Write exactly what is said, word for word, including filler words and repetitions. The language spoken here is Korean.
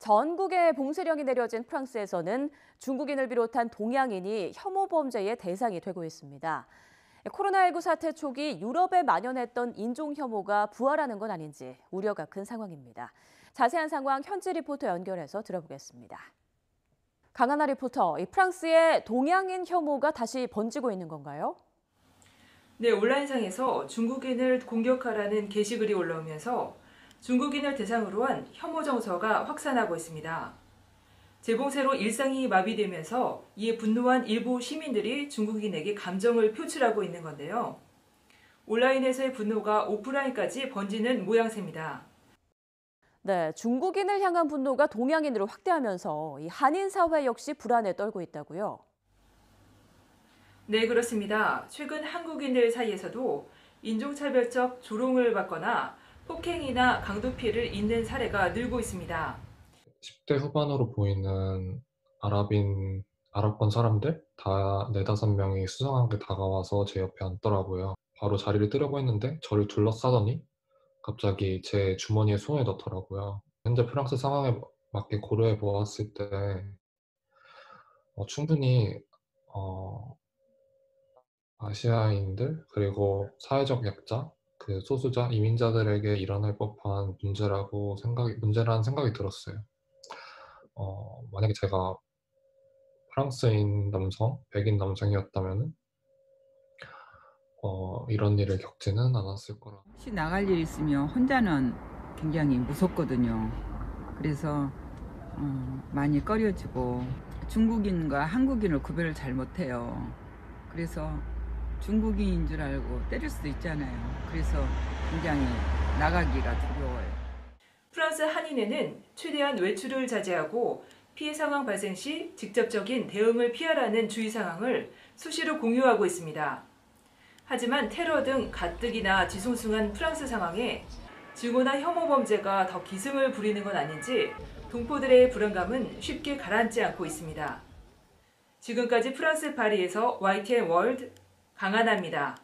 전국에 봉쇄령이 내려진 프랑스에서는 중국인을 비롯한 동양인이 혐오 범죄의 대상이 되고 있습니다. 코로나십구 사태 초기 유럽에 만연했던 인종 혐오가 부활하는 건 아닌지 우려가 큰 상황입니다. 자세한 상황 현지 리포터 연결해서 들어보겠습니다. 강하나 리포터, 프랑스의 동양인 혐오가 다시 번지고 있는 건가요? 네, 온라인상에서 중국인을 공격하라는 게시글이 올라오면서 중국인을 대상으로 한 혐오 정서가 확산하고 있습니다. 재봉쇄로 일상이 마비되면서 이에 분노한 일부 시민들이 중국인에게 감정을 표출하고 있는 건데요. 온라인에서의 분노가 오프라인까지 번지는 모양새입니다. 네, 중국인을 향한 분노가 동양인으로 확대하면서 이 한인 사회 역시 불안에 떨고 있다고요? 네, 그렇습니다. 최근 한국인들 사이에서도 인종차별적 조롱을 받거나 폭행이나 강도 피해를 입는 사례가 늘고 있습니다. 십 대 후반으로 보이는 아랍인, 아랍권 사람들 다 네다섯 명이 수상하게 다가와서 제 옆에 앉더라고요. 바로 자리를 뜨려고 했는데 저를 둘러싸더니 갑자기 제 주머니에 손을 넣더라고요. 현재 프랑스 상황에 맞게 고려해 보았을 때 어, 충분히 어, 아시아인들 그리고 사회적 약자, 그 소수자, 이민자들에게 일어날 법한 문제라고 생각이 문제라는 생각이 들었어요. 어, 만약에 제가 프랑스인 남성, 백인 남성이었다면 어, 이런 일을 겪지는 않았을 거라. 혹시 나갈 일 있으면 혼자는 굉장히 무섭거든요. 그래서 어, 많이 꺼려지고 중국인과 한국인을 구별을 잘 못해요. 그래서 중국인인 줄 알고 때릴 수도 있잖아요. 그래서 굉장히 나가기가 두려워요. 프랑스 한인회는 최대한 외출을 자제하고 피해 상황 발생 시 직접적인 대응을 피하라는 주의 사항을 수시로 공유하고 있습니다. 하지만 테러 등 가뜩이나 뒤숭숭한 프랑스 상황에 증오나 혐오 범죄가 더 기승을 부리는 건 아닌지 동포들의 불안감은 쉽게 가라앉지 않고 있습니다. 지금까지 프랑스 파리에서 와이티엔 월드 강하나입니다.